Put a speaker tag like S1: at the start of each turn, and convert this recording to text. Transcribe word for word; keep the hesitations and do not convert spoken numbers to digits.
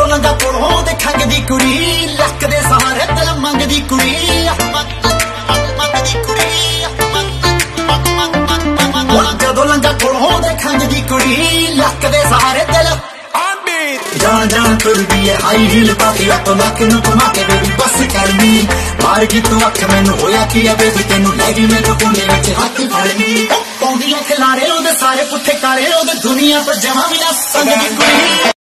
S1: ਲੰਗਾ ਕੋਲੋਂ ਦੇ ਖੰਗ ਦੀ ਕੁੜੀ ਲੱਕ ਦੇ ਸਹਾਰੇ ਦਿਲ ਮੰਗਦੀ ਕੁੜੀ ਮੰਗਦੀ ਕੁੜੀ ਜਦੋਂ ਲੰਗਾ ਕੋਲੋਂ ਦੇ ਖੰਗ ਦੀ ਕੁੜੀ ਲੱਕ ਦੇ ਸਹਾਰੇ ਦਿਲ ਜਾਣ ਜਾਣ ਤੁਰਦੀ ਹੈ ਹਾਈ ਹੀਲ ਪਾ ਕੇ ਤੋਂ ਲੱਕ ਨੂੰ ਘੁਮਾ ਕੇ ਬੇਬੀ ਬਸ ਕਰਨੀ ਮਾਰ ਗਈ ਤੂੰ ਅੱਖ ਮੈਨੂੰ ਹੋਇਆ ਕੀ ਆ ਬੇਬੀ ਤੈਨੂੰ ਲੈ ਗਈ ਮੇਰੇ ਕੋਨੇ ਵਿੱਚ ਹੱਥ ਫੜਨੀ ਪਾਉਂਦੀ ਆ ਖਿਲਾਰੇ ਉਹਦੇ ਸਾਰੇ ਪੁੱਠੇ ਕਾਲੇ ਉਹਦੇ ਦੁਨੀਆ ਤੋਂ ਜਮਾ ਵੀ ਨਾ ਸੰਗਦੀ ਕੁੜੀ